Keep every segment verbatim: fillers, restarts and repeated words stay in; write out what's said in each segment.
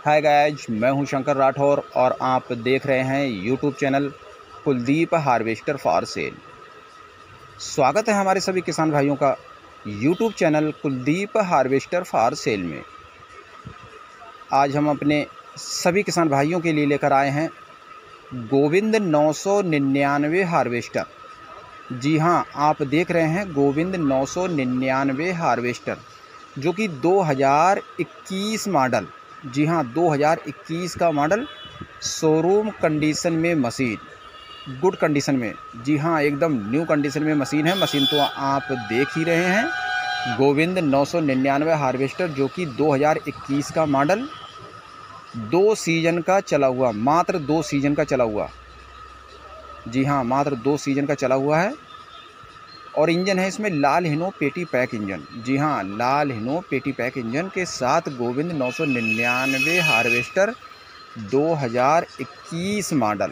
Hi guys, मैं हूं शंकर राठौर और आप देख रहे हैं YouTube channel Kuldeep harvester for sale. स्वागत है हमारे सभी किसान भाइयों का YouTube channel Kuldeep harvester for sale में। आज हम अपने सभी किसान भाइयों के लिए लेकर आए हैं गोविंद नौ सौ निन्यानवे हार्वेस्टर। जी हां, आप देख रहे हैं गोविंद नौ सौ निन्यानवे हार्वेस्टर, जो कि दो हज़ार इक्कीस मॉडल। जी हाँ, दो हज़ार इक्कीस का मॉडल, शोरूम कंडीशन में मशीन, गुड कंडीशन में। जी हाँ, एकदम न्यू कंडीशन में मशीन है। मशीन तो आप देख ही रहे हैं, गोविंद नौ सौ निन्यानवे हार्वेस्टर, जो कि दो हज़ार इक्कीस का मॉडल, दो सीजन का चला हुआ, मात्र दो सीजन का चला हुआ। जी हाँ, मात्र दो सीजन का चला हुआ है। और इंजन है इसमें लाल हिनो पेटी पैक इंजन। जी हाँ, लाल हिनो पेटी पैक इंजन के साथ गोविंद नौ सौ निन्यानवे हार्वेस्टर दो हज़ार इक्कीस मॉडल।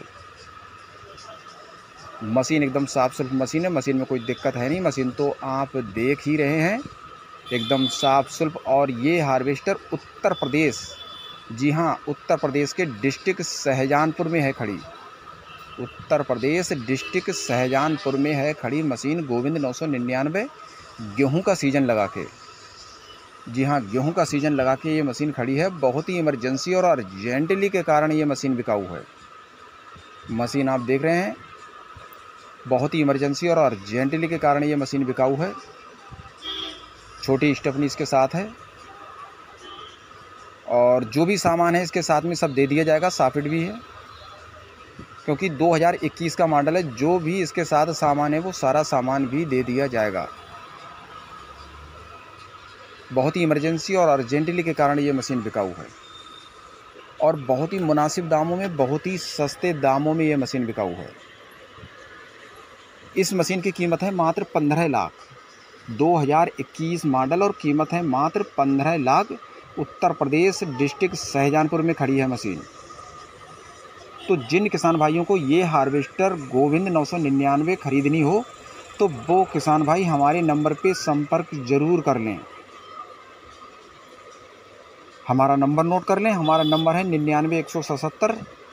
मशीन एकदम साफ सुथरी मशीन है, मशीन में कोई दिक्कत है नहीं। मशीन तो आप देख ही रहे हैं, एकदम साफ सुथरा। और ये हार्वेस्टर उत्तर प्रदेश, जी हाँ, उत्तर प्रदेश के डिस्ट्रिक्ट शाहजहांपुर में है खड़ी। उत्तर प्रदेश डिस्ट्रिक्ट शाहजहांपुर में है खड़ी मशीन गोविंद नौ सौ निन्यानवे, गेहूँ का सीज़न लगा के। जी हाँ, गेहूँ का सीज़न लगा के ये मशीन खड़ी है। बहुत ही इमरजेंसी और अर्जेंटली के कारण ये मशीन बिकाऊ है। मशीन आप देख रहे हैं, बहुत ही इमरजेंसी और अर्जेंटली के कारण ये मशीन बिकाऊ है। छोटी स्टेपनी इसके साथ है, और जो भी सामान है इसके साथ में सब दे दिया जाएगा। साफिट भी है, क्योंकि दो हज़ार इक्कीस का मॉडल है। जो भी इसके साथ सामान है वो सारा सामान भी दे दिया जाएगा। बहुत ही इमरजेंसी और अर्जेंटली के कारण ये मशीन बिकाऊ है, और बहुत ही मुनासिब दामों में, बहुत ही सस्ते दामों में ये मशीन बिकाऊ है। इस मशीन की कीमत है मात्र पंद्रह लाख, दो हज़ार इक्कीस मॉडल, और कीमत है मात्र पंद्रह लाख। उत्तर प्रदेश डिस्ट्रिक्ट शाहजहांपुर में खड़ी है मशीन। तो जिन किसान भाइयों को ये हार्वेस्टर गोविंद नौ सौ निन्यानवे खरीदनी हो, तो वो किसान भाई हमारे नंबर पे संपर्क जरूर कर लें। हमारा नंबर नोट कर लें। हमारा नंबर है निन्यानवे एक सौ सतहत्तर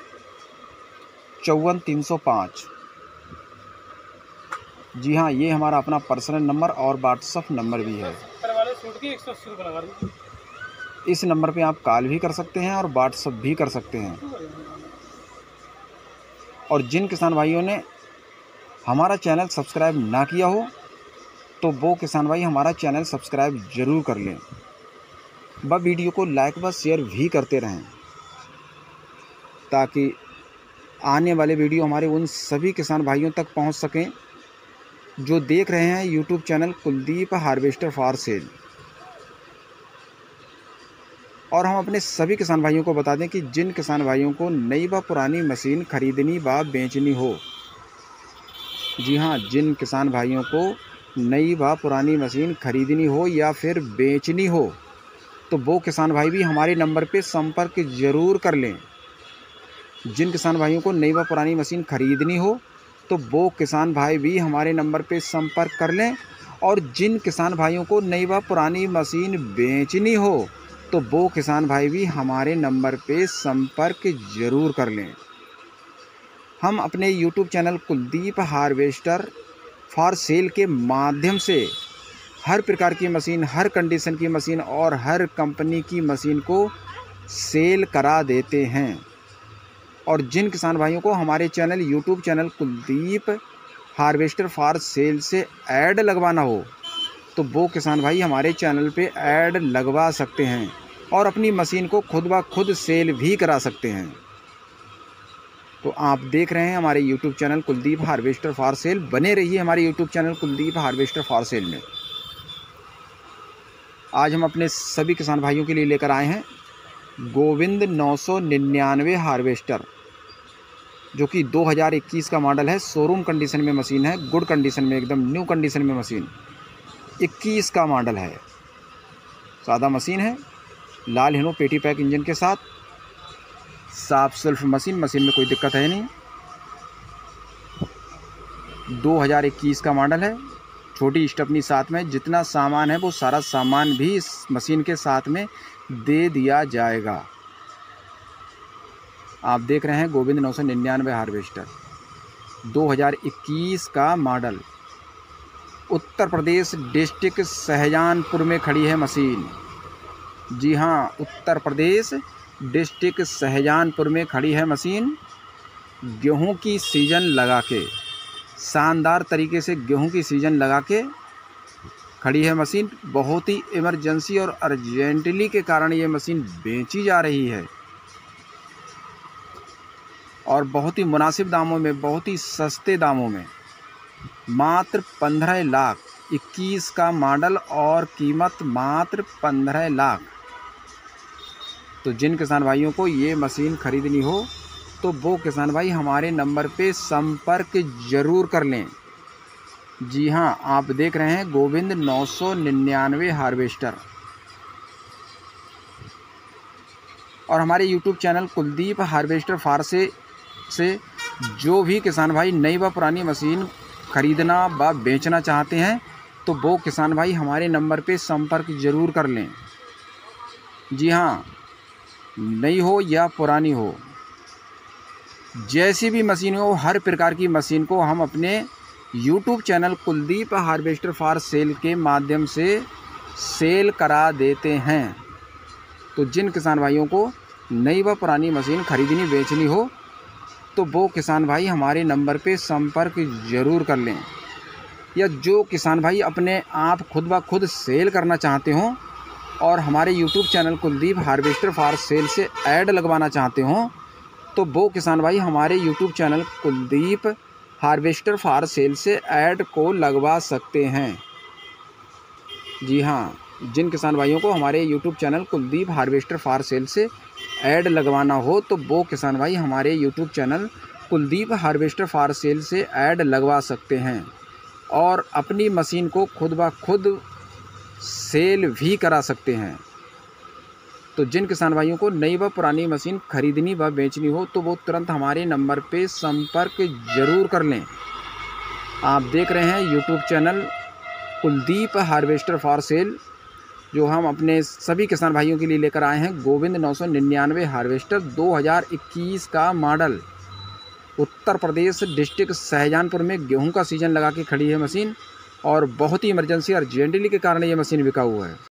चौवन तीन सौ पाँच। जी हाँ, ये हमारा अपना पर्सनल नंबर और व्हाट्सएप नंबर भी है। इस नंबर पे आप कॉल भी कर सकते हैं और व्हाट्सएप भी कर सकते हैं। और जिन किसान भाइयों ने हमारा चैनल सब्सक्राइब ना किया हो, तो वो किसान भाई हमारा चैनल सब्सक्राइब ज़रूर कर लें। व वीडियो को लाइक व शेयर भी करते रहें, ताकि आने वाले वीडियो हमारे उन सभी किसान भाइयों तक पहुंच सकें जो देख रहे हैं YouTube channel Kuldeep harvester for sale. और हम अपने सभी किसान भाइयों को बता दें कि जिन किसान भाइयों को नई व पुरानी मशीन खरीदनी व बेचनी हो, जी हाँ, जिन किसान भाइयों को नई व पुरानी मशीन खरीदनी हो या फिर बेचनी हो, तो वो किसान भाई भी हमारे नंबर पे संपर्क ज़रूर कर लें। जिन किसान भाइयों को नई व पुरानी मशीन खरीदनी हो, तो वो किसान भाई भी हमारे नंबर पे संपर्क कर लें। और जिन किसान भाइयों को नई व पुरानी मशीन बेचनी हो, तो वो किसान भाई भी हमारे नंबर पे संपर्क ज़रूर कर लें। हम अपने YouTube channel Kuldeep harvester for sale के माध्यम से हर प्रकार की मशीन, हर कंडीशन की मशीन और हर कंपनी की मशीन को सेल करा देते हैं। और जिन किसान भाइयों को हमारे channel YouTube channel Kuldeep harvester for sale से ऐड लगवाना हो, तो वो किसान भाई हमारे चैनल पे ऐड लगवा सकते हैं और अपनी मशीन को खुद ब खुद सेल भी करा सकते हैं। तो आप देख रहे हैं हमारे YouTube channel Kuldeep harvester for sale. बने रहिए हमारे YouTube channel Kuldeep harvester for sale में। आज हम अपने सभी किसान भाइयों के लिए लेकर आए हैं गोविंद नौ सौ निन्यानवे हार्वेस्टर, जो कि दो हज़ार इक्कीस का मॉडल है। शोरूम कंडीशन में मशीन है, गुड कंडीशन में, एकदम न्यू कंडीशन में मशीन। इक्कीस का मॉडल है, सादा मशीन है, लाल हिनो पेटी पैक इंजन के साथ, साफ सेल्फ मशीन। मशीन में कोई दिक्कत है नहीं। दो हज़ार इक्कीस का मॉडल है, छोटी स्टेपनी साथ में। जितना सामान है वो सारा सामान भी इस मशीन के साथ में दे दिया जाएगा। आप देख रहे हैं गोविंद नौ सौ निन्यानवे हार्वेस्टर दो हज़ार इक्कीस का मॉडल। उत्तर प्रदेश डिस्ट्रिक्ट शाहजहांपुर में खड़ी है मशीन। जी हाँ, उत्तर प्रदेश डिस्ट्रिक्ट शाहजहांपुर में खड़ी है मशीन। गेहूं की सीजन लगा के, शानदार तरीके से गेहूं की सीजन लगा के खड़ी है मशीन। बहुत ही इमरजेंसी और अर्जेंटली के कारण ये मशीन बेची जा रही है और बहुत ही मुनासिब दामों में, बहुत ही सस्ते दामों में, मात्र पंद्रह लाख। इक्कीस का मॉडल और कीमत मात्र पंद्रह लाख। तो जिन किसान भाइयों को ये मशीन खरीदनी हो तो वो किसान भाई हमारे नंबर पे संपर्क ज़रूर कर लें। जी हाँ, आप देख रहे हैं गोविंद नौ सौ निन्यानवे हार्वेस्टर। और हमारे YouTube channel Kuldeep harvester for से से जो भी किसान भाई नई व पुरानी मशीन खरीदना व बेचना चाहते हैं तो वो किसान भाई हमारे नंबर पे संपर्क ज़रूर कर लें। जी हाँ, नई हो या पुरानी हो, जैसी भी मशीन हो, हर प्रकार की मशीन को हम अपने YouTube channel Kuldeep harvester for sale के माध्यम से सेल करा देते हैं। तो जिन किसान भाइयों को नई व पुरानी मशीन खरीदनी बेचनी हो तो वो किसान भाई हमारे नंबर पे संपर्क ज़रूर कर लें। या जो किसान भाई अपने आप खुद ब खुद सेल करना चाहते हों और हमारे YouTube channel Kuldeep harvester for sale से ऐड लगवाना चाहते हों तो वो किसान भाई हमारे YouTube channel Kuldeep harvester for sale से ऐड को लगवा सकते हैं। जी हाँ, जिन किसान भाइयों को हमारे YouTube channel Kuldeep harvester for sale से ऐड लगवाना हो तो वो किसान भाई हमारे YouTube channel Kuldeep harvester for sale से ऐड लगवा सकते हैं और अपनी मशीन को खुद ब खुद सेल भी करा सकते हैं। तो जिन किसान भाइयों को नई व पुरानी मशीन खरीदनी व बेचनी हो तो वो तुरंत हमारे नंबर पे संपर्क ज़रूर कर लें। आप देख रहे हैं YouTube channel Kuldeep harvester for sale, जो हम अपने सभी किसान भाइयों के लिए लेकर आए हैं गोविंद नौ सौ निन्यानवे हार्वेस्टर दो हज़ार इक्कीस का मॉडल। उत्तर प्रदेश डिस्ट्रिक्ट शाहजहांपुर में गेहूं का सीजन लगा के खड़ी है मशीन और बहुत ही इमरजेंसी अर्जेंटली के कारण ये मशीन बिका हुआ है।